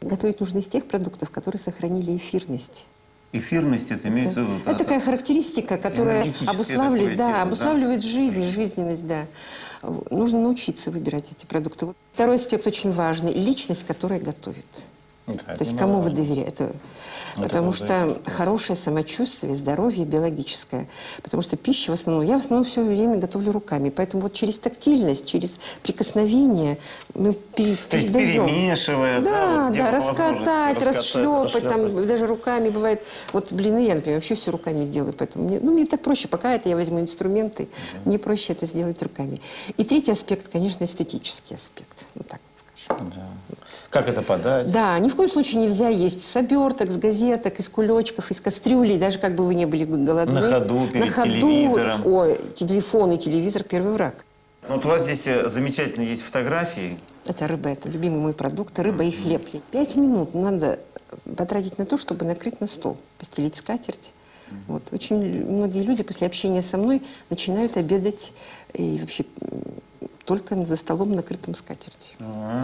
Готовить нужно из тех продуктов, которые сохранили эфирность. Эфирность, это имеется в виду... Это такая характеристика, которая обуславливает, да, обуславливает жизнь, жизненность, да. Нужно научиться выбирать эти продукты. Второй аспект очень важный – личность, которая готовит. Да, то есть кому вы доверяете? Потому что хорошее самочувствие, здоровье биологическое. Потому что пища в основном... Я в основном все время готовлю руками. Поэтому вот через тактильность, через прикосновение мы передаем. То есть перемешивая, да, вот, да, раскатать, расшлепать, там даже руками бывает. Вот блины я, например, вообще все руками делаю. Поэтому мне так проще. Пока это я возьму инструменты, мне проще это сделать руками. И третий аспект, конечно, эстетический аспект. Вот так вот скажем. Да. Как это подать? Да, ни в коем случае нельзя есть с оберток, с газеток, из кулечков, из кастрюлей, даже как бы вы не были голодны. На ходу, перед телевизором. Ой, телефон и телевизор – первый враг. Ну, вот у вас здесь замечательно есть фотографии. Это рыба, это любимый мой продукт, рыба и хлеб. 5 минут надо потратить на то, чтобы накрыть на стол, постелить скатерть. Вот. Очень многие люди после общения со мной начинают обедать и вообще только за столом, накрытым скатертью.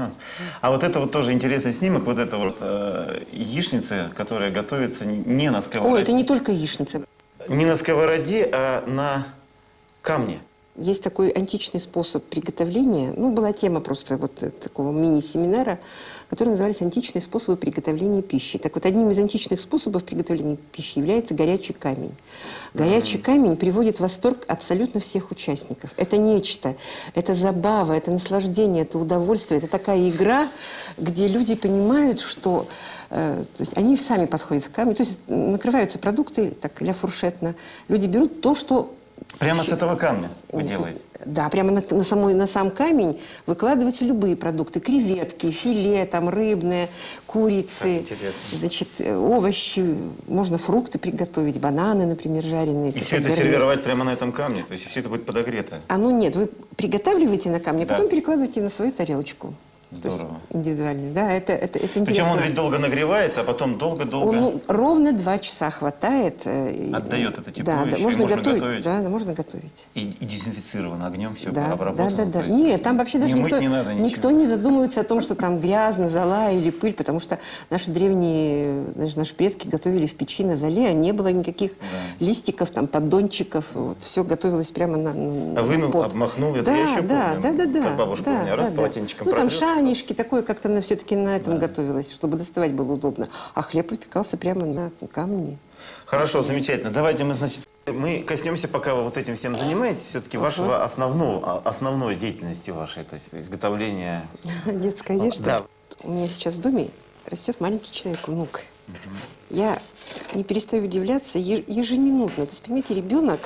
А вот это вот тоже интересный снимок, вот это вот яичница, которая готовится не на сковороде. Ой, это не только яичница. Не на сковороде, а на камне. Есть такой античный способ приготовления. Ну, была тема просто вот такого мини-семинара, которые назывались «Античные способы приготовления пищи». Так вот, одним из античных способов приготовления пищи является горячий камень. Горячий камень приводит в восторг абсолютно всех участников. Это нечто, это забава, это наслаждение, это удовольствие, это такая игра, где люди понимают, что то есть они сами подходят к камню, то есть накрываются продукты, так, ля фуршетно, люди берут то, что... Прямо с этого камня вы делаете? Да, прямо на сам камень выкладываются любые продукты. Креветки, филе, там, рыбное, курицы, значит, овощи. Можно фрукты приготовить, бананы, например, жареные. И все это сервировать прямо на этом камне? То есть все это будет подогрето? Нет, вы приготавливаете на камне, да. Потом перекладываете на свою тарелочку. Здорово. Индивидуально, да, это интересно. Причем он ведь долго нагревается, а потом долго-долго... Он ровно 2 часа хватает. Отдает это тепло, да, еще можно готовить. Да, можно готовить. И дезинфицировано огнем все да, обработано. Да. Нет, там вообще даже никто не задумывается о том, что там грязно, зола или пыль, потому что наши наши предки готовили в печи на золе, а не было никаких листиков, там, поддончиков, вот, все готовилось прямо на А вынул, обмахнул, это я еще помню, как бабушка у меня, раз полотенчиком Ну, там протрет. шанишки, такое как-то все-таки на этом готовилось, чтобы доставать было удобно. А хлеб выпекался прямо на камне. Хорошо, замечательно. Давайте мы коснемся, пока вы вот этим всем занимаетесь, все-таки вашего основной деятельности вашей, то есть изготовления... Детская одежда? Да. У меня сейчас в доме растет маленький человек, внук. Я не перестаю удивляться ежеминутно. То есть, понимаете, ребенок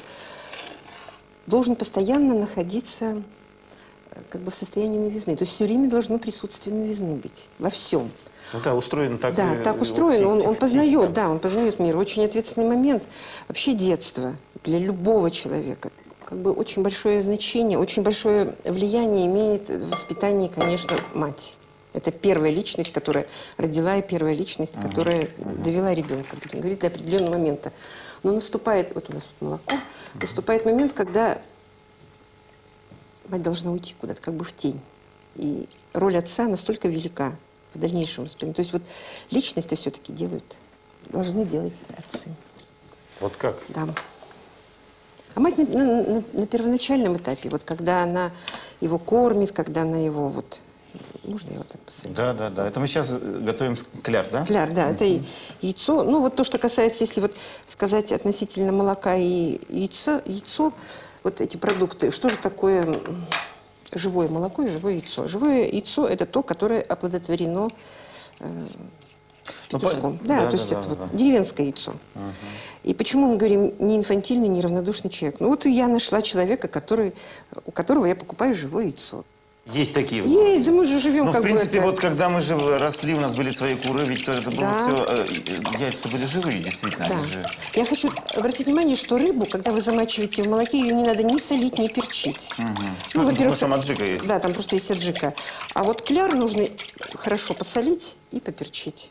должен постоянно находиться как бы в состоянии новизны. То есть все время должно присутствие новизны быть во всем. Ну да, устроен так. Да, так устроен. Он познает, да, он познает мир. Очень ответственный момент. Вообще детство для любого человека как бы очень большое значение, очень большое влияние имеет в воспитании, конечно, мать. Это первая личность, которая родила, и первая личность, которая довела ребенка, будем говорить, до определенного момента. Но наступает, вот у нас тут молоко, наступает момент, когда мать должна уйти куда-то, как бы в тень. И роль отца настолько велика в дальнейшем воспитании. То есть вот личности все-таки должны делать отцы. Вот как? Да. А мать на первоначальном этапе, вот когда она его кормит, когда она его вот... Можно его так посмотреть? Да. Это мы сейчас готовим кляр, да? Кляр, да. Это яйцо. Ну вот то, что касается, если вот сказать относительно молока и яйцо, вот эти продукты, что же такое живое молоко и живое яйцо? Живое яйцо – это то, которое оплодотворено петушком. То есть это вот деревенское яйцо. И почему мы говорим не инфантильный, не равнодушный человек? Ну вот я нашла человека, у которого я покупаю живое яйцо. Есть такие? Есть, да мы же живем Ну, как в принципе, бы вот когда мы росли, у нас были свои куры, ведь то это было все... Яйца-то были живые, действительно. Да. Они же... Я хочу обратить внимание, что рыбу, когда вы замачиваете в молоке, ее не надо ни солить, ни перчить. Ну, во-первых, там аджика есть. Да, там просто есть аджика. А вот кляр нужно хорошо посолить и поперчить.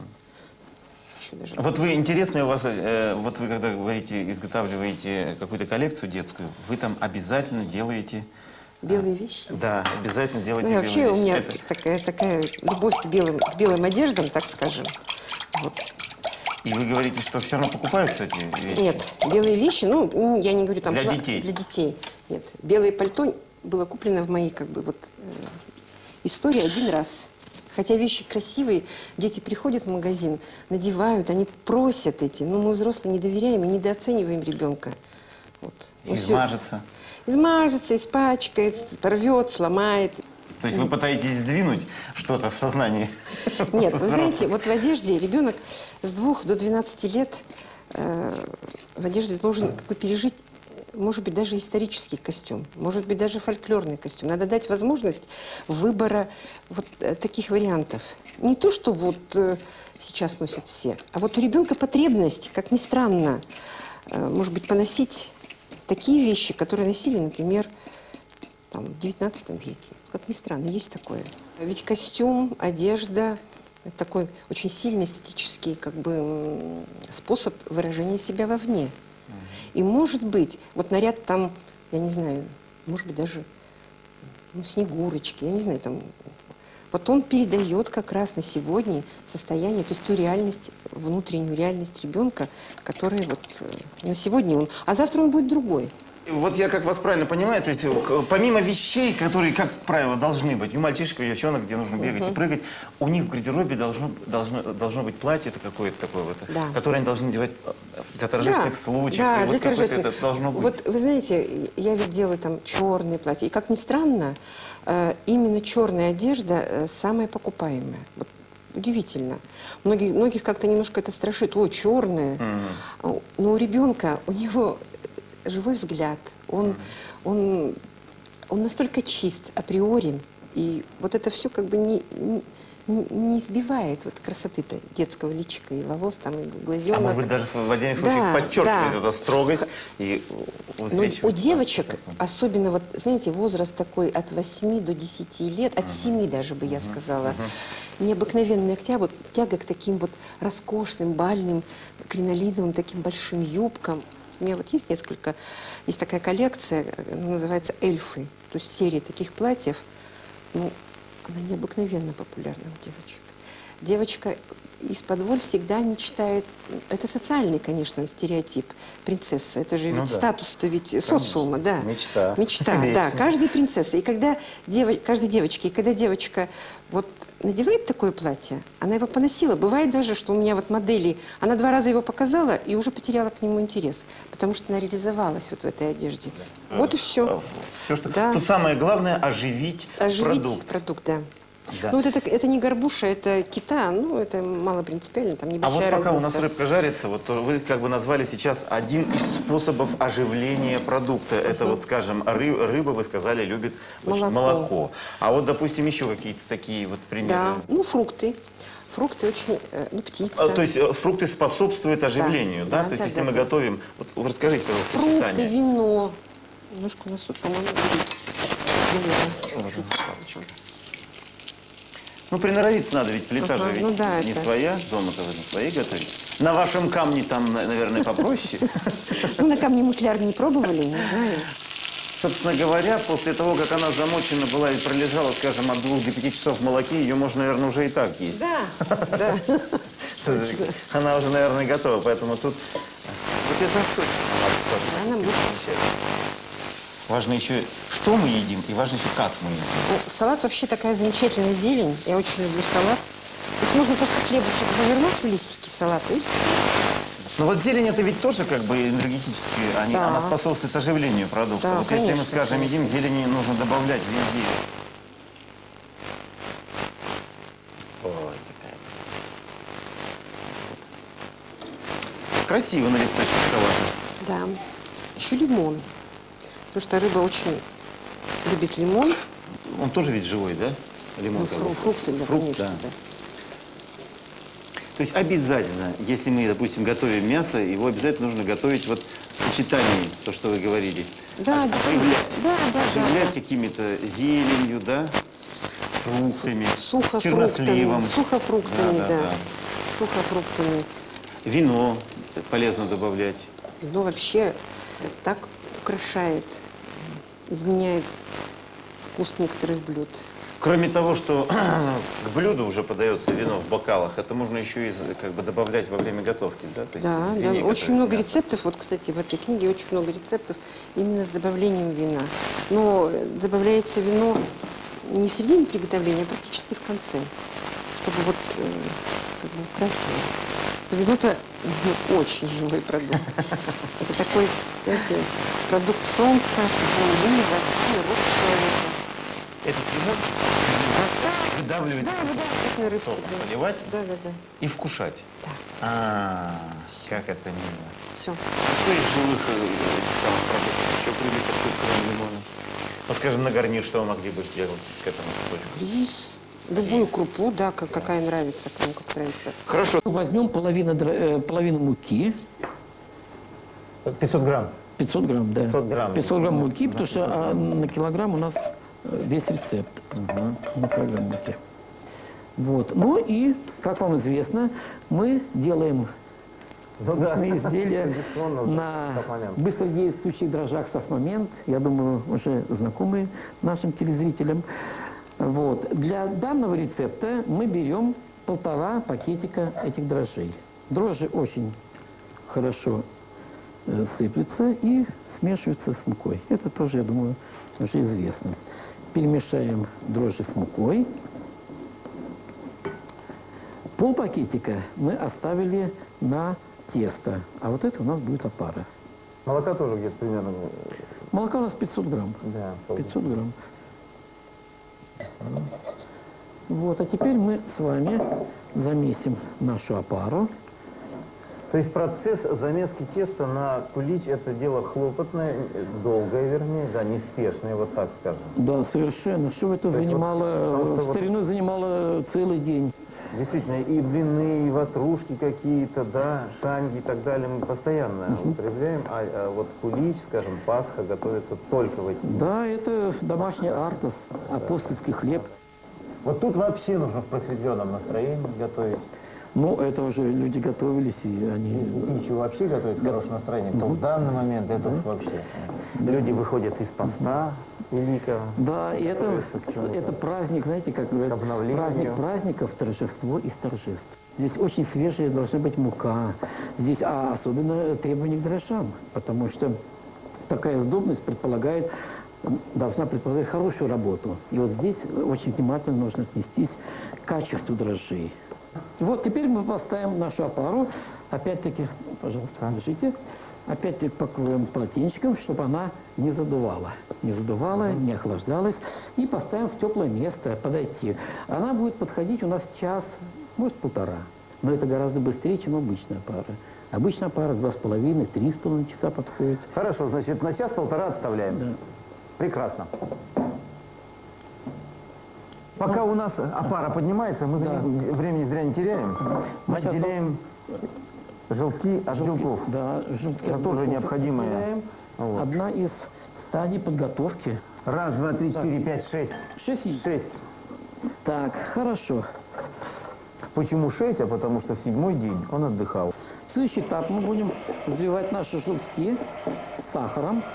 Вот вы, интересно у вас, вот вы когда говорите, изготавливаете какую-то коллекцию детскую, вы там обязательно делаете Белые вещи. Да, обязательно Ну, делайте и белые вообще у вещи. меня Это- такая любовь к белым одеждам, так скажем. Вот. И вы говорите, что все равно покупаются эти вещи? Нет, белые вещи, ну, я не говорю там... Для детей? Для детей, нет. Белое пальто было куплено в моей, как бы, вот, истории один раз. Хотя вещи красивые, дети приходят в магазин, надевают, они просят эти. Но мы, взрослые, не доверяем и недооцениваем ребенка. Вот. Ну, всё. Измажется. Измажется, испачкает, порвет, сломает. То есть вы пытаетесь сдвинуть что-то в сознании? Нет, вы взрослых? знаете, вот в одежде ребенок с 2 до 12 лет в одежде должен как бы пережить, может быть, даже исторический костюм, может быть, даже фольклорный костюм. Надо дать возможность выбора вот таких вариантов. Не то, что вот сейчас носят все, а вот у ребенка потребность, как ни странно, может быть, поносить такие вещи, которые носили, например, там, в 19 веке. Как ни странно, есть такое. Ведь костюм, одежда – это такой очень сильный эстетический как бы, способ выражения себя вовне. И может быть, вот наряд там, я не знаю, может быть даже Снегурочки, я не знаю, там, вот он передает как раз на сегодня состояние, то есть ту реальность, внутреннюю реальность ребенка, которая вот на сегодня он, а завтра он будет другой. Вот я как вас правильно понимаю, то есть помимо вещей, которые, как правило, должны быть, у мальчишек, у девчонок, где нужно бегать и прыгать, у них в гардеробе должно быть платье это какое-то такое вот, Да. которое они должны надевать для торжественных случаев. Да, и для вот какое-то торжественных. это должно быть. Вот вы знаете, я ведь делаю там черные платья. И как ни странно, именно черная одежда самая покупаемая. Вот удивительно. Многих как-то немножко это страшит. Ой, черное. Но у ребенка, у него живой взгляд. Он настолько чист, априорен. И вот это все как бы не избивает вот красоты-то детского личика и волос, там, и глазенок. А может быть, даже в отдельных случаях Да, подчеркивает да. эту строгость и Но высвечивает. у девочек, особенно, вот, знаете, возраст такой от 8 до 10 лет, от 7 даже бы я сказала, необыкновенная тяга к таким вот роскошным, бальным, кринолиновым, таким большим юбкам. У меня вот есть есть такая коллекция, называется «Эльфы», то есть серия таких платьев. Ну, она необыкновенно популярна у девочек. Девочка из-под воль всегда мечтает, это социальный, конечно, стереотип, принцесса, это же ведь статус-то ведь социума, да. Мечта. Мечта, да, Вечная. каждой принцессы. И когда каждой девочки, и когда девочка вот надевает такое платье, она его поносила. Бывает даже, что у меня вот модели, она 2 раза его показала и уже потеряла к нему интерес, потому что она реализовалась вот в этой одежде. Вот и все. Все, что... Да. Тут самое главное оживить продукт. Да. Да. Ну, вот это не горбуша, это кита, ну, это мало принципиально, там А небольшая вот пока разница. у нас рыбка жарится, вот вы как бы назвали сейчас один из способов оживления продукта. Это вот, скажем, рыба, вы сказали, любит очень молоко. А вот, допустим, еще какие-то такие вот примеры. Да, ну, фрукты. Фрукты очень, ну, птица. То есть фрукты способствуют оживлению, да? Да, То есть да, если да, мы да. готовим... Вот вы расскажите, пожалуйста, Фрукты, сочетание. вино. Немножко у нас тут, по-моему, будет. Вот она, палочка. Ну, приноровиться надо, ведь плита же Ага, ведь ну да, не это- своя, дома-то вы на своей готовите. На вашем камне там, наверное, попроще. Ну, на камне мукляр не пробовали, не знаю. Собственно говоря, после того, как она замочена была и пролежала, скажем, от 2 до 5 часов в молоке, ее можно, наверное, уже и так есть. Да, да. Она уже, наверное, готова, поэтому тут... Вот я знаю, точно. Она будет. Важно еще, что мы едим, и важно еще, как мы едим. Ну, салат вообще такая замечательная зелень. Я очень люблю салат. То есть можно просто хлебушек завернуть в листики салата и все. Но вот зелень это ведь тоже как бы энергетически, Да. она способствует оживлению продукта. Да, вот если мы, конечно, скажем, конечно. едим, зелени нужно добавлять везде. Ой, какая прелесть. Красиво на листочке салата. Да. Еще лимон. Потому что рыба очень любит лимон. Он тоже ведь живой, да? Лимон. Ну, как бы, фрукты, да, фрукт, конечно, да. да. То есть обязательно, если мы, допустим, готовим мясо, его обязательно нужно готовить вот в сочетании, то, что вы говорили. Да, да, Оживлять. да, да, Оживлять да. какими-то зеленью, да? Фруктами, с Сухофруктами. черносливом. Сухофруктами, Да, да, да. да. Сухофруктами. Вино полезно добавлять. Вино вообще так украшает, изменяет вкус некоторых блюд. Кроме того, что к блюду уже подается вино в бокалах, это можно еще и как бы добавлять во время готовки, да? То есть Да, в да, вине очень много готовить мясо. рецептов. Вот, кстати, в этой книге очень много рецептов именно с добавлением вина. Но добавляется вино не в середине приготовления, а практически в конце, чтобы вот как бы красиво. Вино-то очень живой продукт. Это такой, знаете, продукт солнца, земли, воды, рук человека. Этот вино выдавливать, Выдавливать рыбку, сок да. поливать Да, да, да. и вкушать. Да. Как это мило. Все. Что из живых этих самых продуктов еще привито тут, кроме лимона? Ну, скажем, на гарнир, что вы могли бы сделать к этому кусочку? Рис. Любую крупу, да, какая нравится, кому как нравится. Хорошо. Возьмем половину муки, 500 грамм. 500 грамм, да. 500 грамм. 500 грамм муки, потому что на килограмм у нас весь рецепт. На килограмм муки. Вот. Ну и, как вам известно, мы делаем вкусные изделия на быстродействующих дрожжах «Софмомент». Я думаю, уже знакомые нашим телезрителям. Вот. Для данного рецепта мы берем 1,5 пакетика этих дрожжей. Дрожжи очень хорошо сыплются и смешиваются с мукой. Это тоже, я думаю, уже известно. Перемешаем дрожжи с мукой. Пол пакетика мы оставили на тесто, а вот это у нас будет опара. Молока тоже где-то примерно. Молока у нас 500 грамм. Да, 500 грамм. Вот, а теперь мы с вами замесим нашу опару. То есть процесс замески теста на кулич – это дело хлопотное, долгое, вернее, да, неспешное, вот так скажем. Да, совершенно. Что это То есть занимало, вот, в старину занимало целый день. Действительно, и блины, и ватрушки какие-то, да, шанги и так далее мы постоянно употребляем, а вот кулич, скажем, Пасха готовится только в эти дни. Да, это домашний артос, апостольский хлеб. Вот тут вообще нужно в просветленном настроении готовить. Ну, это уже люди готовились, и они... Если пищу вообще готовить в хорошем настроении, то в данный момент это уж вообще. Люди выходят из поста великого. Да, и это праздник, знаете, как говорят, обновлению. праздник праздников, торжество из торжеств. Здесь очень свежая должна быть мука. Здесь особенно требования к дрожжам, потому что такая сдобность должна предполагать хорошую работу. И вот здесь очень внимательно нужно отнестись к качеству дрожжей. Вот теперь мы поставим нашу опару. Опять-таки, пожалуйста, держите. Опять-таки покроем полотенчиком, чтобы она не задувала. Не задувала, не охлаждалась. И поставим в теплое место, подойти. Она будет подходить у нас час, может, 1,5. Но это гораздо быстрее, чем обычная пара. Обычная пара 2,5–3,5 часа подходит. Хорошо, значит, на час-полтора отставляем. Да. Прекрасно. Пока у нас опара поднимается, мы времени зря не теряем. Мы Сейчас отделяем желтки от белков. Да, желтки Это от тоже белков необходимое. отделяем. Вот. Одна из стадий подготовки. Раз, два, три, четыре, пять, шесть. 6 яиц. 6. Так, хорошо. Почему 6? А потому что в 7-й день он отдыхал. Следующий этап мы будем взбивать наши желтки с сахаром.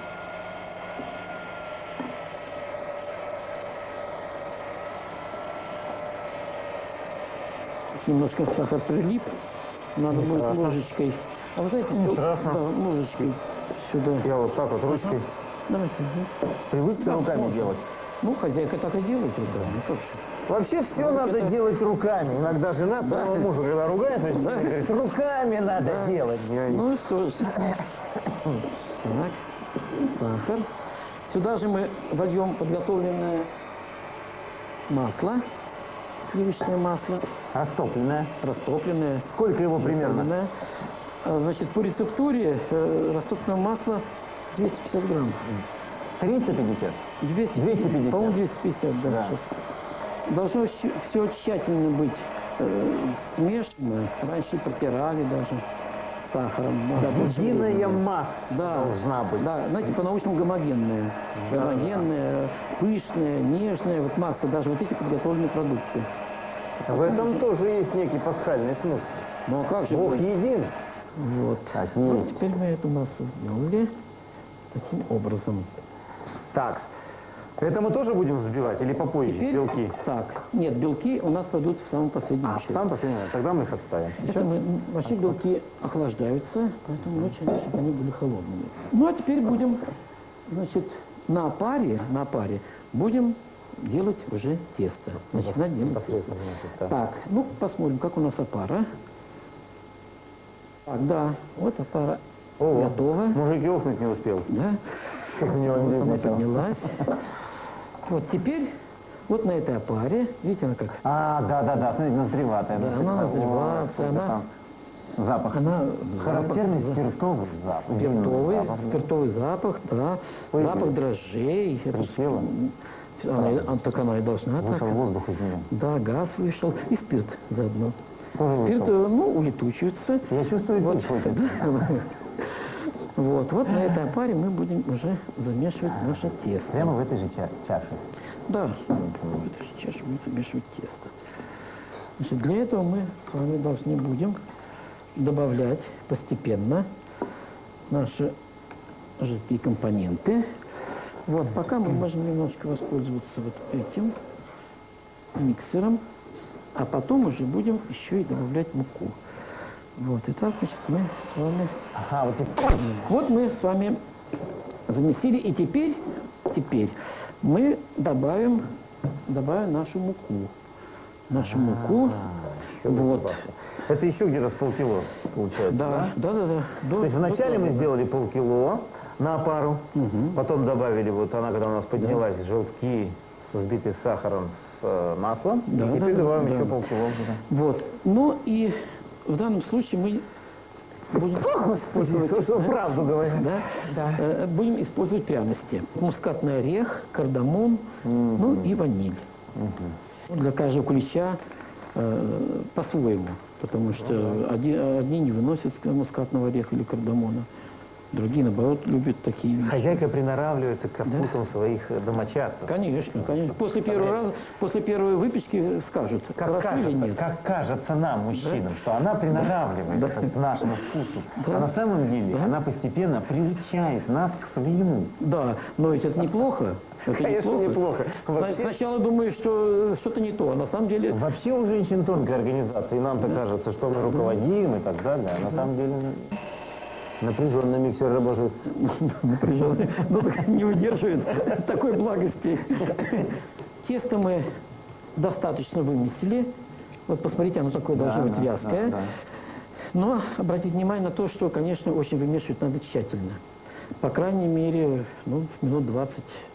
Немножко сахар прилип. Надо будет ложечкой. А вы знаете, что? страшно. Да, ложечкой сюда. Я вот так вот ручкой. Давайте. Привык руками делать. Ну, хозяйка так и делает руками. Ну, как же. Вообще все надо делать руками. Иногда жена своего мужа, когда ругается, говорит, руками надо делать. Ну что ж. Так, сахар. Сюда же мы вольем подготовленное масло, сливочное масло, Растопленное. растопленное. Сколько его примерно? растопленное. Значит, по рецептуре растопленное масло 250 грамм. 350? 250. По-моему, 250, да. Да. Должно все тщательно быть смешано. Раньше протирали даже с сахаром. Единая масса Да, должна быть. Да, знаете, по-научному гомогенная. Гомогенная, пышная, нежная. Вот масса, даже вот эти подготовленные продукты. В этом тоже есть некий пасхальный смысл. Ну а как же? Бог един. Вот. Так, Ну, есть. теперь мы эту массу сделали таким образом. Так, Это мы тоже будем взбивать или попозже, Теперь, белки? так, нет, белки у нас пойдут в самом последнем очередь. Сам последний, тогда мы их отставим. Это вообще белки охлаждаются, поэтому лучше, чтобы они были холодными. Ну, а теперь будем, значит, на паре будем делать уже тесто. Начинать делать тесто. Так, ну, посмотрим, как у нас опара. Так, да, вот опара готова. Мужик и охнуть не успел. Да, У него вот она не поднялась. Вот теперь, вот на этой опаре, видите, она как? Да, смотрите, назреватая. Да, она назревается, она... Запах. Она Характерный запах, спиртовый запах. спиртовый запах, да. Ой, запах дрожжей. Это ж- Присела. так она и должна так. Вышел воздух из нее. Да, газ вышел. И спирт заодно. Тоже Спирт, вышел. ну, улетучивается. Я чувствую, Вот. пить хочет. Вот на этой опаре мы будем уже замешивать наше тесто. Прямо в этой же чаше. Да, в этой же чаше будем замешивать тесто. Значит, для этого мы с вами должны будем добавлять постепенно наши жидкие компоненты. Вот, пока мы можем немножко воспользоваться вот этим миксером, а потом уже будем еще и добавлять муку. Вот, итак, значит, мы с вами... Ага, Вот мы с вами замесили, и теперь мы добавим нашу муку. Нашу муку. Вот. Это еще где-то с полкило получается, да? Да. То есть вначале мы сделали полкило на опару, потом добавили, вот она, когда у нас поднялась, желтки взбитые с сахаром, с маслом, и теперь добавим еще полкило. Вот. Ну и в данном случае мы будем использовать, Правду говорю. будем использовать пряности. Мускатный орех, кардамон, ну и ваниль. Для каждого кулича по-своему, потому что одни не выносят мускатного ореха или кардамона, другие, наоборот, любят такие вещи. Хозяйка приноравливается ко вкусам своих домочадцев. Конечно. После первой выпечки скажут, хорошо или нет. Как кажется нам, мужчинам, что она приноравливается к нашему вкусу. А на самом деле она постепенно приучает нас к своему. Да, но ведь это неплохо. Это Конечно, неплохо. Вообще- Сначала думаешь, что что-то не то, а на самом деле... Вообще у женщин тонкая организация, и нам-то кажется, что мы руководим и так далее. А на самом деле напряженно миксер работает. Напряженный, ну, так не выдерживает такой благости. Тесто мы достаточно вымесили. Вот посмотрите, оно такое должно быть вязкое. Но обратите внимание на то, что, конечно, очень вымешивать надо тщательно. По крайней мере, ну, минут 20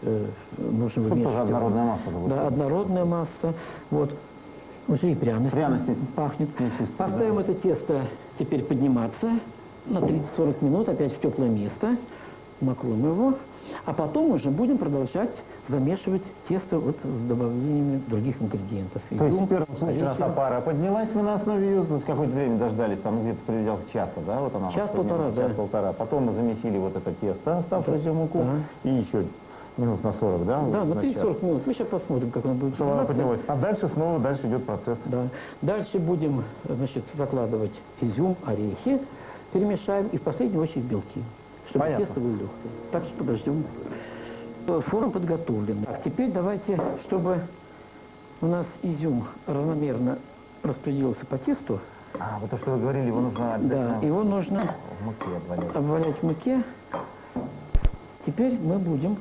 нужно вымешивать. Тоже однородная масса будет. Да, однородная масса. Вот. Уже и пряности. Пряности. Пахнет. чувствую, Поставим это тесто теперь подниматься на 30-40 минут, опять в теплое место. Накроем его. А потом уже будем продолжать замешивать тесто вот с добавлением других ингредиентов. То есть Изюм, в первом случае у нас орехи. опара поднялась, мы на основе ее какое-то время дождались, там где-то в пределах часа, да? Вот она Час-полтора, да. Час-полтора. Потом мы замесили вот это тесто, оставшуюся муку, и еще минут на 40, да? Да, вот на час. 30-40 минут. Мы сейчас посмотрим, как она будет Чтобы она подниматься. поднялась. А дальше идет процесс. Да. Дальше будем, значит, закладывать изюм, орехи, перемешаем и в последнюю очередь белки, чтобы Понятно. тесто было легкое. Так что подождем. Форма подготовлена. А теперь давайте, чтобы у нас изюм равномерно распределился по тесту, А, вот то, что вы говорили, его нужно обязательно да, его нужно в муке обвалять. обвалять в муке. Теперь мы будем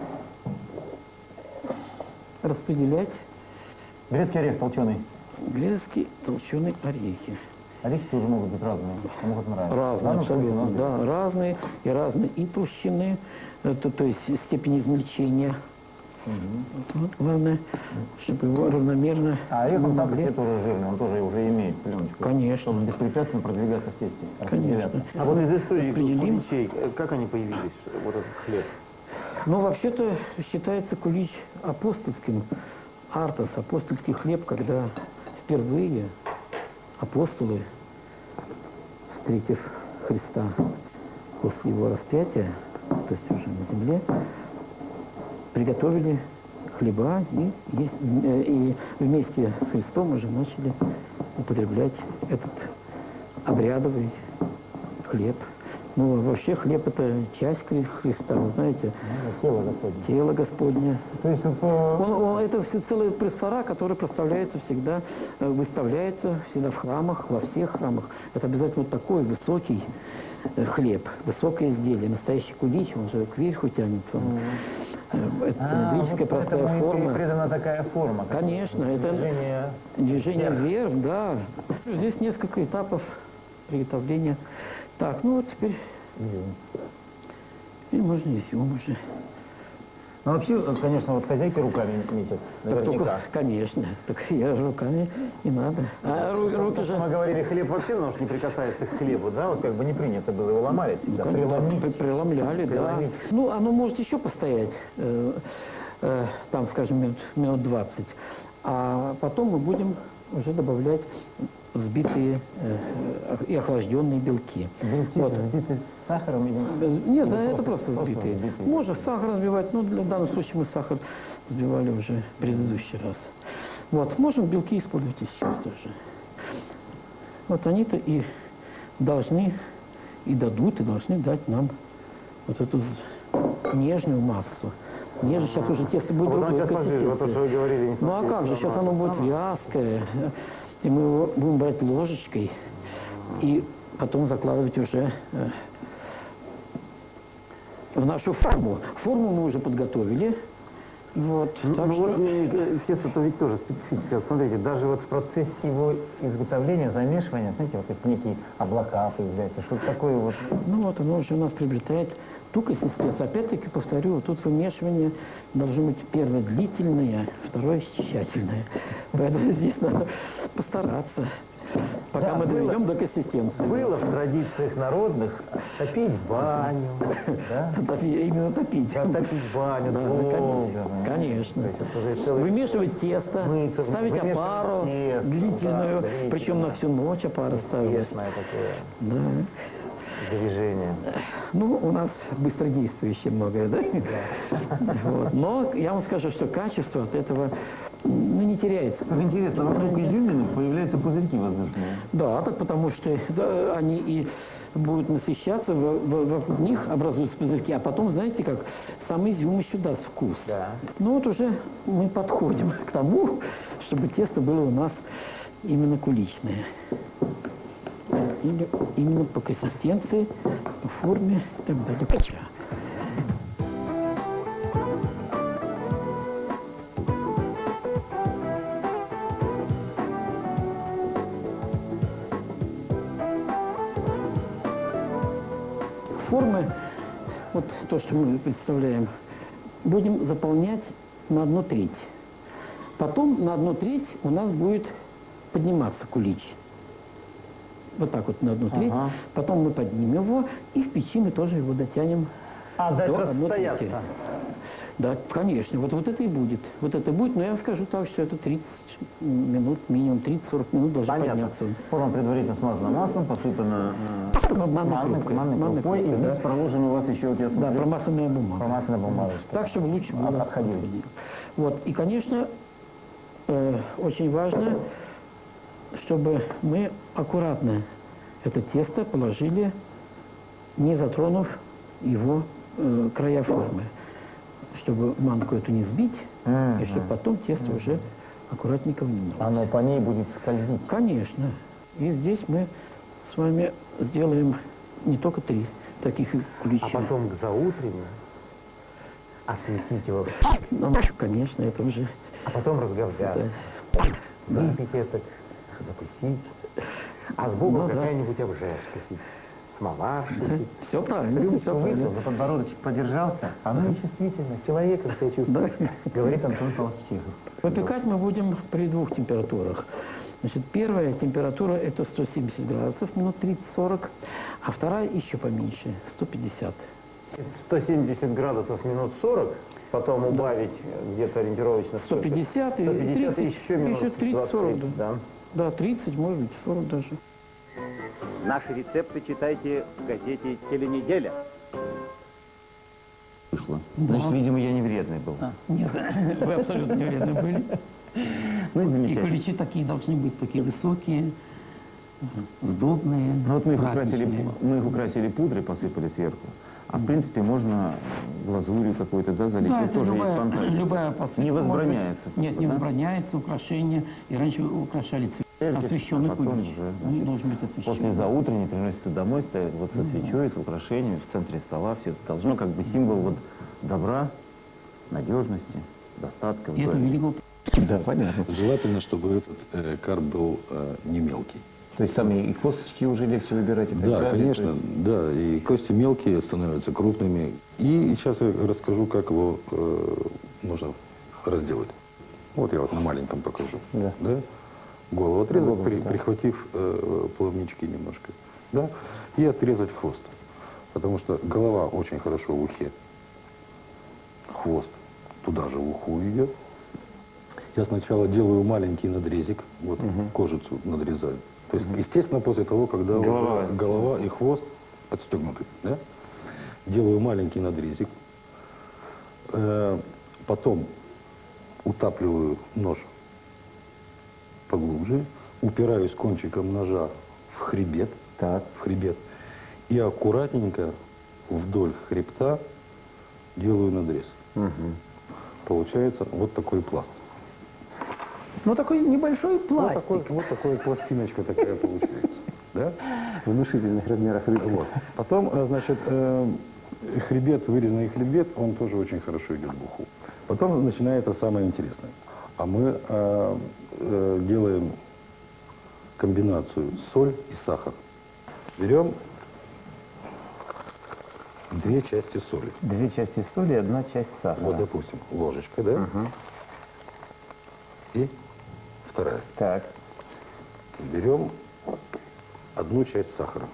распределять Грецкий орех толченый. грецкие толченые орехи. Орехи тоже могут быть разные, могут нравиться. Разные, Да, абсолютно, ну, да, разные и толщины, то есть степень измельчения. Вот, главное, чтобы его равномерно А орех, мы он сам по могли- себе тоже жирный, он тоже уже имеет пленочку. Конечно. Чтобы беспрепятственно продвигаться в тесте. Конечно. распределяться. А вот из истории Распределим. куличей, как они появились, вот этот хлеб? Ну, вообще-то считается кулич апостольским, артос, апостольский хлеб, когда впервые апостолы, встретив Христа после его распятия, то есть уже на земле, приготовили хлеба и вместе с Христом уже начали употреблять этот обрядовый хлеб. Ну, вообще хлеб это часть Христа, вы знаете. Тело Господне. Тело Господне. То есть Это все целая пресфора, которая проставляется всегда, выставляется всегда в храмах, во всех храмах. Это обязательно вот такой высокий хлеб, высокое изделие, настоящий кулич, он же кверху тянется. Это цилиндрическая простая форма. Придана такая форма. Конечно, это движение вверх, да. Здесь несколько этапов приготовления. Так, ну вот теперь можно изюм уже. Ну вообще, конечно, вот хозяйки руками метят. Так только, конечно, так я же руками не надо. А руки же... Мы говорили, хлеб вообще нож не прикасается к хлебу, да? Вот как бы не принято было его ломали всегда, преломить. Преломляли, да. Ну, оно может еще постоять, там, скажем, минут 20. А потом мы будем уже добавлять взбитые и охлажденные белки. Белки Вот. взбитые с сахаром? Нет, да, это просто взбитые. Можно сахар взбивать, но в данном случае мы сахар взбивали уже в предыдущий раз. Вот, можем белки использовать и сейчас тоже. Вот они-то и должны, и дадут, и должны дать нам вот эту нежную массу. Нежно сейчас уже тесто будет другой консистенции. Вот то, что вы говорили, не Ну а как же, сейчас оно будет вязкое. И мы его будем брать ложечкой и потом закладывать уже в нашу форму. Форму мы уже подготовили. Вот, так что... тесто-то ведь тоже специфическое. Смотрите, даже вот в процессе его изготовления, замешивания, знаете, вот как некие облака появляются, что-то такое вот. Ну вот оно уже у нас приобретает ту консистенцию. Опять-таки повторю, вот тут вымешивание должно быть первое длительное, второе тщательное. Поэтому здесь надо постараться, пока мы доведем до консистенции. Было в традициях народных топить баню, да? Именно топить. Топить баню долго. Конечно. То есть это уже целый... Вымешивать тесто, Мыться, ставить вымешивать опару тесто, длительную, да, причем на всю ночь опара ставилась. Интересное такое Да. движение. Ну, у нас быстродействующее многое, да? Вот. Но я вам скажу, что качество от этого не теряется. Как интересно, вокруг изюмины появляются пузырьки воздушные. Да, так потому что да, они и будут насыщаться, вокруг них образуются пузырьки, а потом, знаете как, сам изюм еще даст вкус. Да. Ну вот уже мы подходим к тому, чтобы тесто было у нас именно куличное. Или именно по консистенции, по форме и так далее. Формы, вот то, что мы представляем, будем заполнять на 1/3. Потом на 1/3 у нас будет подниматься кулич. Вот так вот на 1/3. Ага. Потом мы поднимем его, и в печи мы тоже его дотянем А до дальше 1/3. расстояться. Да, конечно. Вот это и будет. Вот это будет, но я вам скажу так, что это 30 минут, минимум 30-40 минут должен подняться. Форма предварительно смазана маслом, посыпана манной крупой, и вниз проложен у вас еще, вот я Да, смотрю, промасленная бумага. промасленная бумажечка. Так, чтобы лучше было Отходило. Вот. И, конечно, очень важно, чтобы мы аккуратно это тесто положили, не затронув его края формы. Чтобы манку эту не сбить, и чтобы потом тесто уже аккуратненько внимало. Оно по ней будет скользить. Конечно. И здесь мы с вами сделаем не только 3 таких кулича. А потом к заутренню осветить его, Ну, конечно, это уже... а потом разговзяться. Выпить это, закусить. А сбоку Ну, да. какая-нибудь обжешка сидит. Смола шипит. Все правильно, все Выпил, правильно. за подбородочек подержался. Оно и чувствительно. Человеком себя чувствует. Говорит Антон Павлович Чехов. Выпекать мы будем при 2 температурах. Значит, первая температура это 170 градусов, минут 30-40, а вторая еще поменьше, 150. 170 градусов минут 40, потом убавить где-то ориентировочно 150 и 150 30, еще минут еще 30-40, 20, да. Да, 30, может быть, 40 даже. Наши рецепты читайте в газете «Теленеделя». Значит, видимо, я не вредный был. Нет, вы абсолютно не вредны были. Ну, И замечательно. куличи такие должны быть, такие высокие, сдобные, Ну вот праздничные. мы их украсили пудрой, посыпали сверху. А в принципе можно глазурью какой-то, да, залить. Да, Тут это тоже есть любая, фантазия. любая посыпка. Не может быть. возбраняется. Нет, не да? возбраняется, украшение. И раньше украшали освещенный а потом кубич. уже, Он значит, должен быть освещен. После заутренней приносится домой, стоит вот со свечой, с украшениями, в центре стола. Все это должно как бы символ вот добра, надежности, достатка. в И это доме. велико. Да, понятно. Желательно, чтобы этот карп был не мелкий. То есть там и косточки уже легче выбирать. И так Да, далее, конечно, то есть- да, и кости мелкие становятся крупными. И сейчас я расскажу, как его нужно разделать. Вот я вот на маленьком покажу. Да. Голову отрезать, Голову, да. прихватив плавнички немножко. Да? И отрезать хвост. Потому что голова очень хорошо в ухе. Хвост туда же в уху идет. Я сначала делаю маленький надрезик, вот кожицу надрезаю. То есть, естественно, после того, когда Голова. уже голова и хвост отстегнуты, да? Делаю маленький надрезик. Потом утапливаю нож поглубже, упираюсь кончиком ножа в хребет, Так. и аккуратненько вдоль хребта делаю надрез. Получается вот такой пласт. Ну, такой небольшой пластик. Вот такая пластиночка такая получается. Да? Внушительных размеров рыбки. Вот. Потом, значит, хребет, вырезанный хребет, он тоже очень хорошо идет в уху. Потом начинается самое интересное. А мы делаем комбинацию соль и сахар. Берем 2 части соли. 2 части соли и 1 часть сахара. Вот, допустим, ложечка, да? И вторая. Так. Берем 1 часть сахара.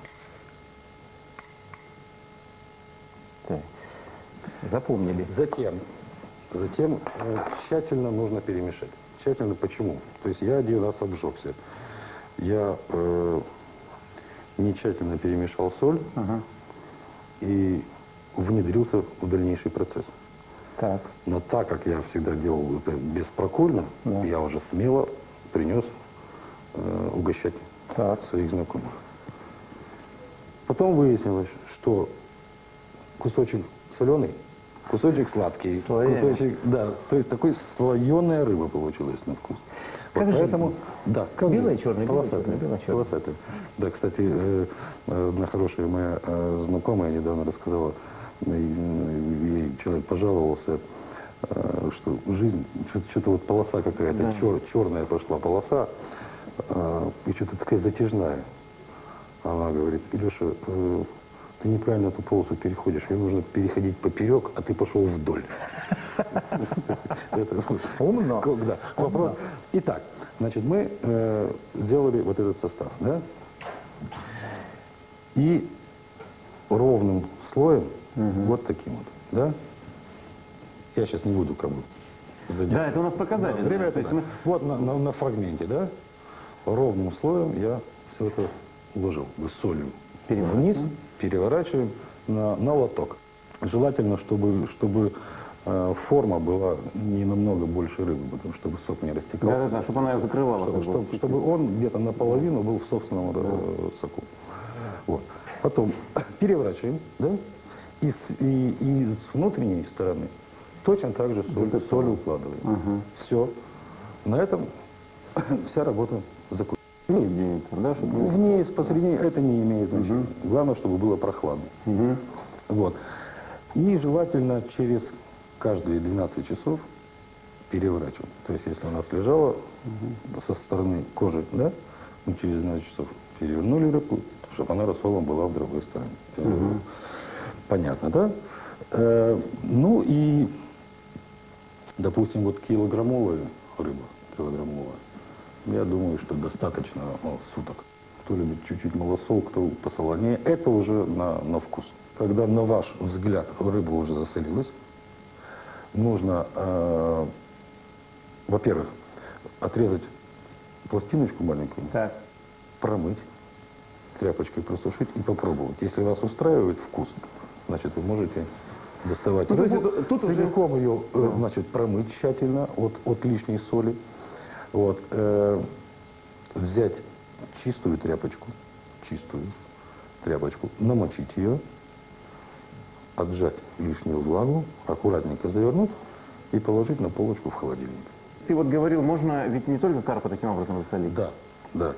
Так. Запомнили. Затем тщательно нужно перемешать. Тщательно почему? То есть я 1 раз обжегся. Я не тщательно перемешал соль и внедрился в дальнейший процесс. Так. Но так как я всегда делал это беспрокольно, Да. я уже смело принес угощать Так. своих знакомых. Потом выяснилось, что кусочек соленый, кусочек сладкий, Слоеный. кусочек, да, то есть такой слоеная рыба получилась на вкус. Как Вот же поэтому, да, как белая, же, черная, белая, полосатая, черная, белая, черная. полосатая. Да, кстати, одна хорошая моя знакомая недавно рассказала, ей человек пожаловался, что жизнь, что-то вот полоса какая-то, черная пошла полоса, и что-то такая затяжная. Она говорит: Илюша, ты неправильно эту полосу переходишь, ее нужно переходить поперек, а ты пошел вдоль. Умно. Да, вопрос. Итак, значит, мы сделали вот этот состав, да? И ровным слоем, вот таким вот, да? Я сейчас не буду как бы задерживать. Да, это у нас показали. Время да? это То есть да. Вот на фрагменте, да? Ровным слоем я все это уложил с солью. Вниз, переворачиваем на лоток. Желательно, чтобы форма была не намного больше рыбы, потому что чтобы сок не растекался. Да-да-да, чтобы она ее закрывала. как бы. Чтобы он где-то наполовину был в собственном соку. Вот. Потом переворачиваем, да? И с внутренней стороны точно так же соль укладываем. Все. На этом вся работа закончена. Вниз где-то, да? Чтобы... Вниз, посередине, это не имеет значения. Главное, чтобы было прохладно. Вот. И желательно через каждые 12 часов переворачивать. То есть, если у нас лежало со стороны кожи, да, мы через 12 часов перевернули рыбу, чтобы она рассолом была в другой стороне. Понятно, да? Ну и, допустим, вот килограммовая рыба, я думаю, что достаточно суток. Кто любит чуть-чуть малосол, кто посолонее, это уже на вкус. Когда на ваш взгляд рыба уже засолилась, нужно, во-первых, отрезать пластиночку маленькую, Так. промыть, тряпочкой просушить и попробовать. Если вас устраивает вкус, значит, вы можете доставать Ну, то есть рыбу, тут уже- целиком ее, значит, промыть тщательно от лишней соли, вот, взять чистую тряпочку, намочить ее, отжать лишнюю влагу, аккуратненько завернуть и положить на полочку в холодильник. Ты вот говорил, можно ведь не только карпа таким образом засолить. Да, да.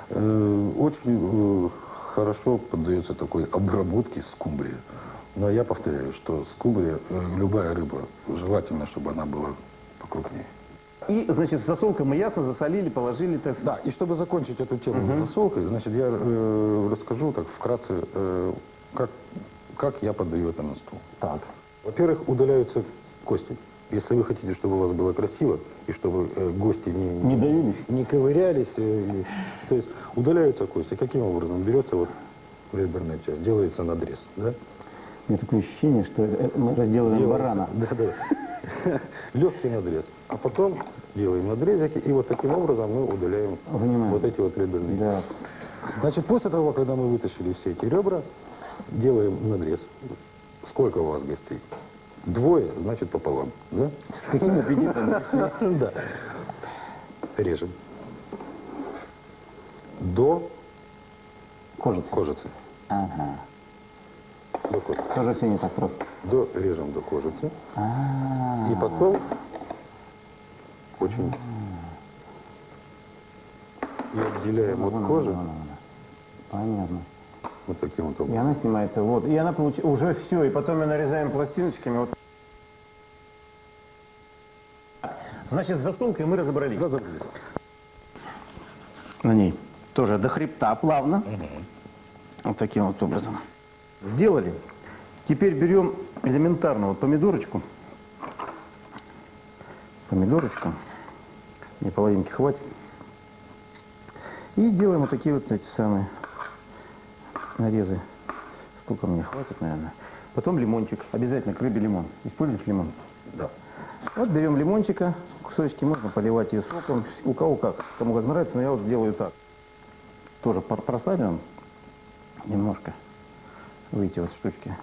Очень хорошо поддается такой обработке скумбрия. Но я повторяю, что скумбрия, любая рыба, желательно, чтобы она была покрупнее. И, значит, с засолкой мы ясно засолили, положили, так Да, и чтобы закончить эту тему с засолкой, значит, я расскажу так вкратце, как я подаю это на стол. Так. Во-первых, удаляются кости. Если вы хотите, чтобы у вас было красиво, и чтобы гости Не давились? не ковырялись, то есть удаляются кости. Каким образом? Берется вот реберная часть, делается надрез, да? У меня такое ощущение, что мы разделываем барана. Да, да. Легкий надрез. А потом делаем надрезики, и вот таким образом мы удаляем вот эти вот реберные. Да. Значит, после того, когда мы вытащили все эти ребра, делаем надрез. Сколько у вас гостей? 2, значит пополам, да? С каким аппетитом? Да. Режем. До кожицы. Ага. До кожицы. Тоже все не так просто. Режем до кожицы. И потом очень и отделяем от кожи Понятно. вот таким вот И образом. она снимается, вот. И она получается, уже все. И потом мы нарезаем пластиночками. Вот. Значит, с засолкой мы разобрались. Разобрались. На ней тоже до хребта плавно. Вот таким вот образом. Сделали. Теперь берем элементарно вот помидорочку. Мне половинки хватит. И делаем вот такие вот эти самые нарезы. Сколько мне хватит, наверное. Потом лимончик. Обязательно к рыбе лимон. Используешь лимон? Да. Вот берем лимончика, кусочки, можно поливать ее соком. У кого как, кому как нравится, но я вот делаю так. Тоже просаливаем немножко. Выйти вот штучки.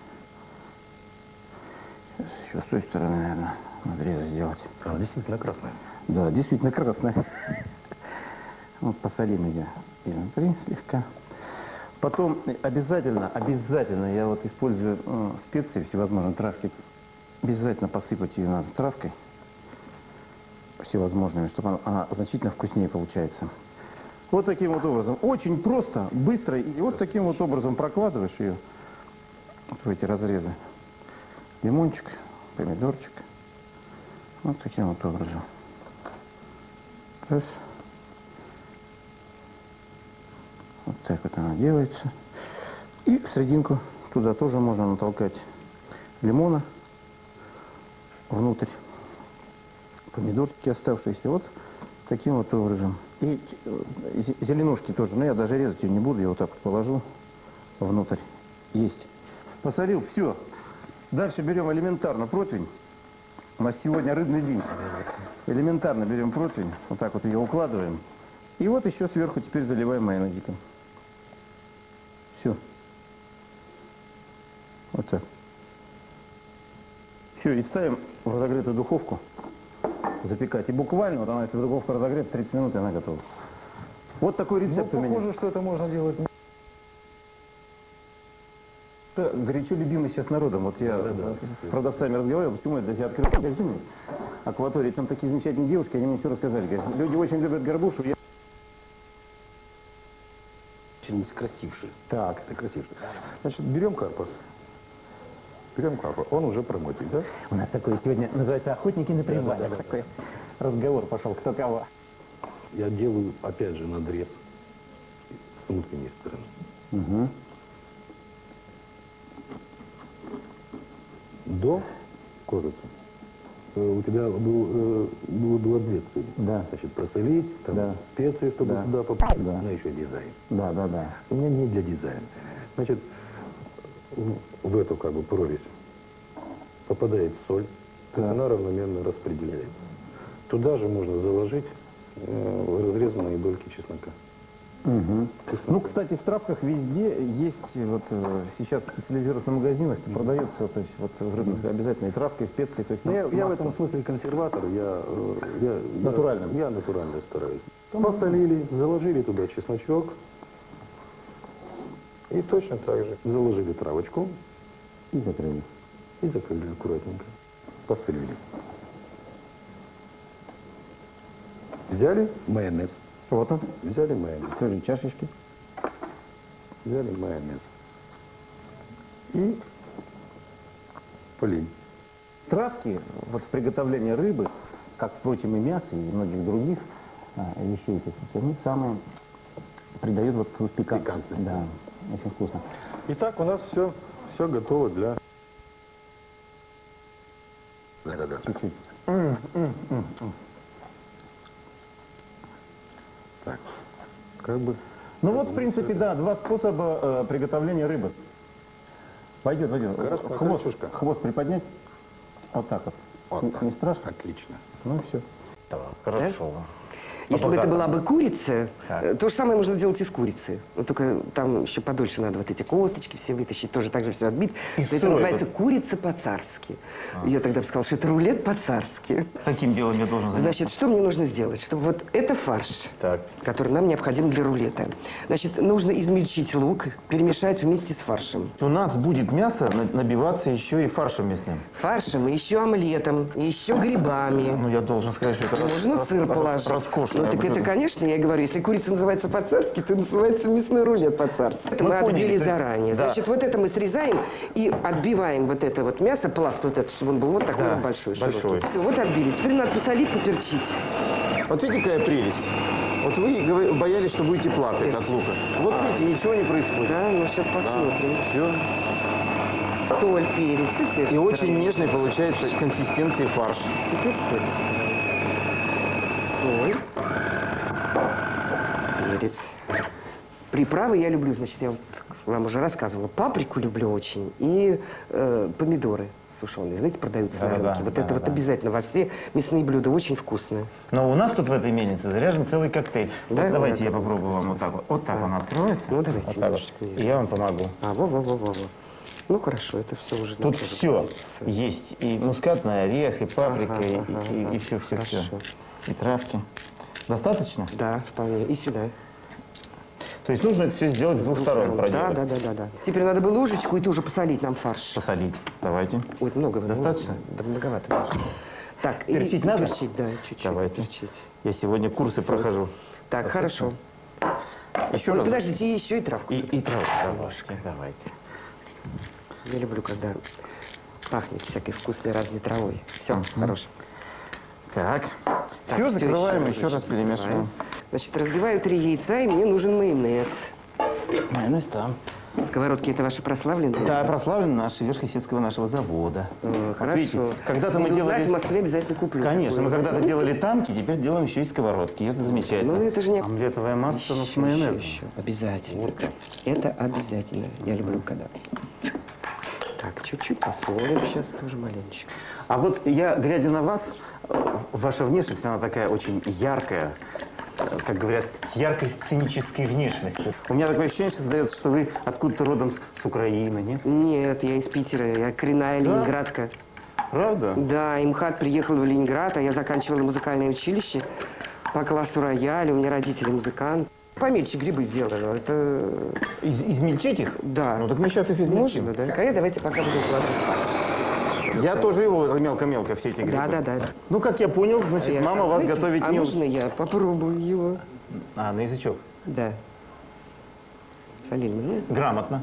Сейчас еще с той стороны, наверное, надрезы сделать. Она действительно красная. Да, действительно красная. Вот посолим ее изнутри слегка. Потом обязательно я вот использую специи, всевозможные травки. Обязательно посыпать ее надо травкой всевозможными, чтобы она значительно вкуснее получается. Вот таким вот образом. Очень просто, быстро. И вот таким вот образом прокладываешь ее вот в эти разрезы. Лимончик, помидорчик. Вот таким вот образом. Раз. Вот так вот она делается. И в серединку туда тоже можно натолкать лимона внутрь. Помидорки оставшиеся. Вот таким вот образом. И зеленушки тоже. Но я даже резать ее не буду. Я вот так вот положу внутрь. Есть. Посолил. Все. Дальше берем элементарно противень. У нас сегодня рыбный день. Элементарно берем противень. Вот так вот ее укладываем. И вот еще сверху теперь заливаем майонезиком. Все. Вот так. Все, и ставим в разогретую духовку запекать. И буквально, вот она, если духовка разогрета, 30 минут, и она готова. Вот такой рецепт у меня. Похоже, что это можно делать. Это горячо любимый сейчас народом. Вот я с продавцами разговаривал, почему я для себя открыл магазин акватории. Там такие замечательные девушки, они мне все рассказали. Говорят, люди очень любят горбушу. Очень красивший. Так. Это красивший. Значит, берем карпа. Он уже промытый, да? У нас такое сегодня называется «Охотники на привале». Такой разговор пошел, кто кого. Я делаю, опять же, надрез с внутренней стороны. Угу. До кожицы. У тебя было 2 цели. Да. Значит, просолить, там, Да. специи, чтобы Да. туда попасть. Да. Но еще дизайн. Да, да, да. У меня не для дизайна. Значит, в эту как бы прорезь попадает соль, Да. она равномерно распределяется. Туда же можно заложить разрезанные дольки чеснока. Угу. Ну, кстати, в травках везде есть, вот сейчас в специализированных магазинах продается, то есть вот в рыбных обязательно и травка, и специи. То есть, Я в этом смысле консерватор, я Натурально. Я натурально стараюсь. Посолили, заложили туда чесночок. И точно так же заложили травочку. И закрыли. И закрыли аккуратненько. Посолили. Взяли майонез. Вот он. Взяли майонез. Тоже чашечки. Взяли майонез. И полили. Травки вот в приготовлении рыбы, как, впрочем, и мяса, и многих других вещей, они самые придают вот пикантность. Да, очень вкусно. Итак, у нас все готово для... Чуть-чуть. Так, как бы... Ну вот, в принципе, да, два способа приготовления рыбы. Пойдет, пойдет. Хорошо, хорошо. Хвост приподнять. Вот так вот. Вот так. Не страшно? Отлично. Ну и все. Хорошо. Если бы это была бы курица, Так. то же самое можно делать из курицы. Но только там еще подольше надо вот эти косточки все вытащить, тоже так же все отбить. И Это сырой называется тут. курица по-царски. Я тогда бы сказала, что это рулет по-царски. Каким делом я должен заняться? Значит, что мне нужно сделать? Чтобы вот это фарш, Так. который нам необходим для рулета. Значит, нужно измельчить лук, перемешать вместе с фаршем. У нас будет мясо набиваться еще и фаршем мясным. Фаршем, и еще омлетом, и еще грибами. Ну, я должен сказать, что это Можно сыр положить. роскошно. Ну, так это, конечно, я говорю, если курица называется по-царски, то называется мясной рулет по-царски. Это Мы мы поняли, отбили то есть- заранее. да. Значит, вот это мы срезаем и отбиваем вот это вот мясо, пласт вот этот, чтобы он был вот такой Да, вот большой. большой. широкий. Всё, вот отбили. Теперь надо посолить, поперчить. Вот видите, какая прелесть. Вот вы боялись, что будете плакать от лука. Вот видите, ничего не происходит. Да, ну сейчас посмотрим. Все. Соль, перец и с этой И очень стороны. нежной получается консистенции фарш. Теперь с этой стороны. Соль. Перец. Приправы я люблю, значит, я вот вам уже рассказывала. Паприку люблю очень и помидоры сушеные. Знаете, продаются на Да-да-да, рынке. Вот это вот да-да. обязательно во все мясные блюда. Очень вкусные. Но у нас тут в этой мельнице заряжен целый коктейль. Да, Вот давайте я я попробую вам вот так вот. Вот так он откроется. Ну, давайте Вот так вот. немножко И я вам помогу. А, во-во-во-во. Ну, хорошо, это все уже... нам Тут тоже все годится. есть. И мускатный орех, и паприка, Ага, и ага, все. хорошо. И травки. Достаточно? Да, вполне. И сюда. То есть нужно это все сделать с двух сторон проделать. Да. Теперь надо бы ложечку и тоже посолить нам фарш. Посолить. Давайте. Ой, много. Достаточно? Да, многовато. Так, и Перчить надо? Перчить, да, чуть-чуть. Давайте. Перчить. Я сегодня курсы прохожу. Так, хорошо. Еще Ой, раз. подождите, еще и травку. И травку немножко. Давайте. Я люблю, когда пахнет всякой вкусной разной травой. Все, хорошо. Так. Так, Все, всё, закрываем, еще значит, раз перемешиваем. закрываем. Значит, разбиваю 3 яйца, и мне нужен майонез. Майонез там. Сковородки это ваши прославленные? Да, прославлен наш Верхесецкого нашего завода. Вот Хорошо. видите, когда-то мы Буду знать, в делали... Москве обязательно куплю. Конечно, мы такое. когда-то делали тамки, теперь делаем еще и сковородки. И это замечательно. Ну, это же не... Омлетовая масса но с Еще, майонезом. еще. Обязательно. Это обязательно. Я люблю когда. Так, чуть-чуть посолим сейчас тоже маленечко. А вот я, глядя на вас, ваша внешность, она такая очень яркая, как говорят, с яркой сценической внешностью. У меня такое ощущение создается, что вы откуда-то родом с Украины, нет? Нет, я из Питера, я коренная ленинградка. Правда? Да, МХАТ приехал в Ленинград, а я заканчивала музыкальное училище по классу рояля, у меня родители музыканты. Помельче грибы сделала, это... Измельчить их? Да. Ну так мы сейчас их измельчим. Можно, да? А я давайте пока буду укладывать. Я тоже его мелко-мелко, все эти грибы. Да. Ну, как я понял, значит, Я мама так, вас знаете, готовить а не... можно я попробую его? А, на язычок. Да. Солильно, ну? Грамотно.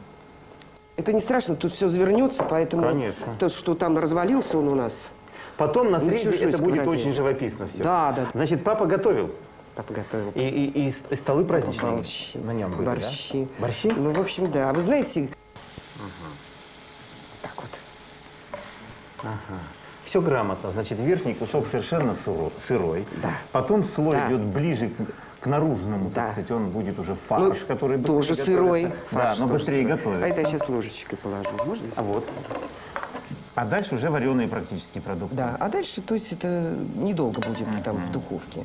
Это не страшно, тут все завернется, поэтому... Конечно. То, что там развалился он у нас. Потом на Ну, срезе чужой это будет сковороде. очень живописно все. Да. Значит, папа готовил. Папа готовил. И столы праздничные Борщи. на нем были, Борщи. да? Борщи? Ну, в общем, да. А вы знаете... Так вот. Все грамотно. Значит, верхний кусок совершенно сырой. Да. Потом слой Да. идет ближе к наружному, Да. так сказать, он будет уже фарш, Ну, который быстрее тоже готовится. сырой. Да, фарш но тоже быстрее сырой. готовится. А это я сейчас ложечкой положу. Можно? А вот. А дальше уже вареные практически продукты. Да. А дальше, то есть, это недолго будет там в духовке.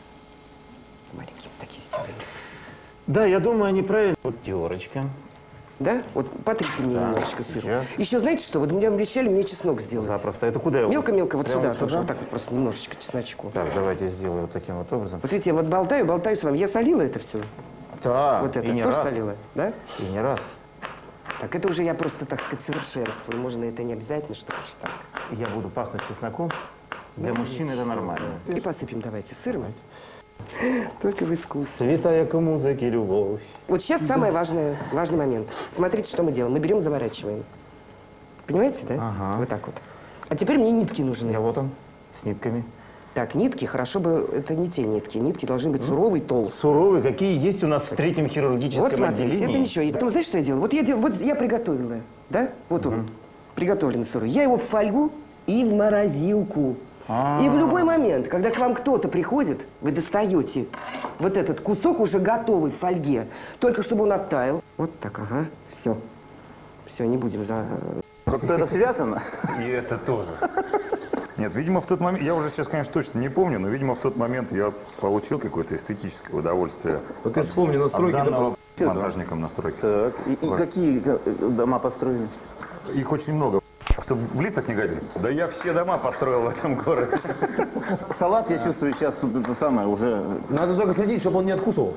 Маленькие такие сделаем. Да, я думаю, они правильно. Вот терочка. Да? Вот потрите мне немножечко сыр. сейчас. Еще знаете что? Вот меня обещали мне чеснок сделать. Запросто. Это куда его? Мелко-мелко вот Прямо сюда, сюда? тоже вот так вот просто немножечко чесночку. Так, давайте сделаю вот таким вот образом. Вот видите, я вот болтаю с вами. Я солила это все. Да, Вот это и не тоже раз. солила, да? И не раз. Так, это уже я просто, так сказать, совершенствую. Можно это не обязательно, чтобы уж так. Я буду пахнуть чесноком. Для мужчин это нормально. И посыпем давайте сыром. Только в искусстве. Святая к музыке любовь. Вот сейчас самый важный момент. Смотрите, что мы делаем. Мы берем, заворачиваем. Понимаете, да? Ага. Вот так вот. А теперь мне нитки нужны. Я вот он, с нитками. Так, нитки, хорошо бы, это не те нитки. Нитки должны быть суровые, толстые. Суровые, какие есть у нас в третьем хирургическом Вот смотрите, отделении. это ничего. И потом, знаете, что я делаю? Вот я приготовила, да? Вот он, приготовленный сырой. Я его в фольгу и в морозилку. И в любой момент, когда к вам кто-то приходит, вы достаете вот этот кусок уже готовый в фольге, только чтобы он оттаял. Вот так, ага, все. Все, не будем за... Как-то это связано? И это тоже. Нет, видимо, в тот момент, я уже сейчас, конечно, точно не помню, но, видимо, в тот момент я получил какое-то эстетическое удовольствие. Вот ты вспомни настройки от данного да. монтажником настройки. Так, и какие дома построены? Их очень много. Чтобы в лицах не гадили. Да я все дома построил в этом городе. Салат, я чувствую, сейчас тут это самое уже... Надо только следить, чтобы он не откусывал.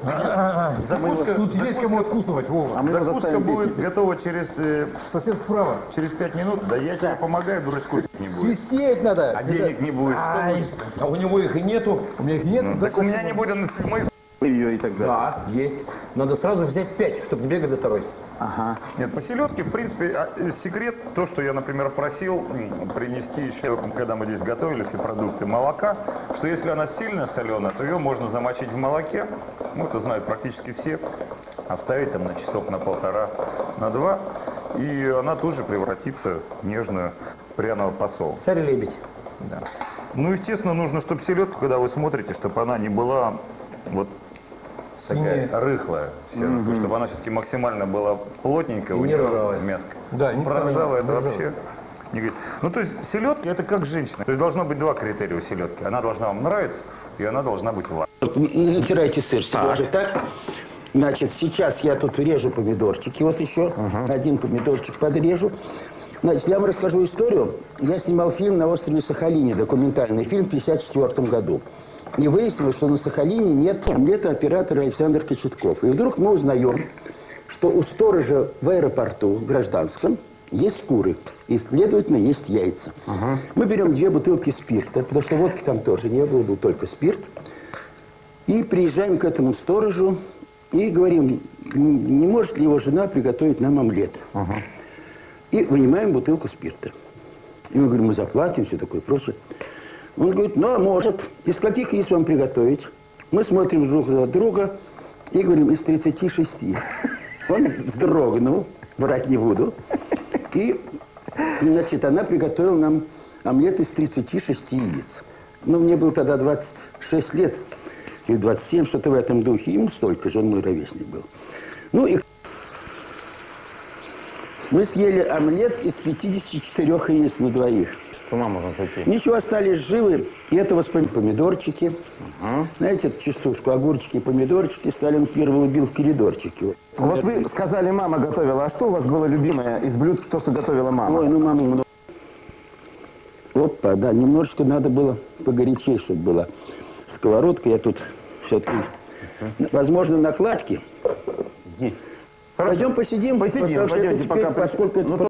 Тут есть кому откусывать, Вова. А мы его Закуска заставим будет песни. готова через, Сосед справа. через 5 минут. Да я тебе помогаю, дурачку не будет. Свистеть надо. А денег не будет. Ай, а у него их и нету. У меня их нет. Так у меня не будет, мы... Ее и так далее. Да, есть. Надо сразу взять 5, чтобы не бегать за второй. Ага. Нет, по селедке, в принципе, секрет, то, что я, например, просил принести еще, когда мы здесь готовили все продукты, молока, что если она сильно соленая, то ее можно замочить в молоке, ну, это знают практически все, оставить там на часов на полтора, на 2, и она тоже превратится в нежную пряного посола. Царь-лебедь. Да. Ну, естественно, нужно, чтобы селедка, когда вы смотрите, чтобы она не была вот такая рыхлая, чтобы она все-таки максимально была плотненькая, у не нее ржавая. мяско. Да, не проржавая, это ржавая. вообще не говорит. Ну, то есть селедка это как женщина. То есть должно быть два критерия у селедки. Она должна вам нравиться, и она должна быть ваша. Не натирайте сыр, Сережа, так? Значит, сейчас я тут режу помидорчики, вот еще один помидорчик подрежу. Значит, я вам расскажу историю. Я снимал фильм на острове Сахалине, документальный фильм в 1954 году. И выяснилось, что на Сахалине нет оператора Александр Кочетков. И вдруг мы узнаем, что у сторожа в аэропорту гражданском есть куры. И, следовательно, есть яйца. Мы берем 2 бутылки спирта, потому что водки там тоже не было, был только спирт. И приезжаем к этому сторожу и говорим, не может ли его жена приготовить нам омлет. И вынимаем бутылку спирта. И мы говорим, мы заплатим, все такое прочее. Он говорит, ну, а может. Из каких яиц вам приготовить? Мы смотрим друг на друга и говорим, из 36. Он вздрогнул, врать не буду. И, значит, она приготовила нам омлет из 36 яиц. Ну, мне было тогда 26 лет, или 27, что-то в этом духе. Ему столько же, он мой ровесник был. Ну, и мы съели омлет из 54 яиц на двоих. С ума можно сойти. Ничего, остались живы. И это воспоминания. Помидорчики. Знаете, эту частушку, огурчики и помидорчики Сталин первый убил в коридорчике. Вот вы сказали, мама готовила. А что у вас было любимое из блюд, то, что готовила мама? Ой, ну мама много. Опа, да, немножечко надо было погорячее, чтобы была сковородка. Я тут все-таки, возможно, накладки. Есть. Пойдем посидим. Посидим, потому что это пойдемте, теперь, пока... поскольку это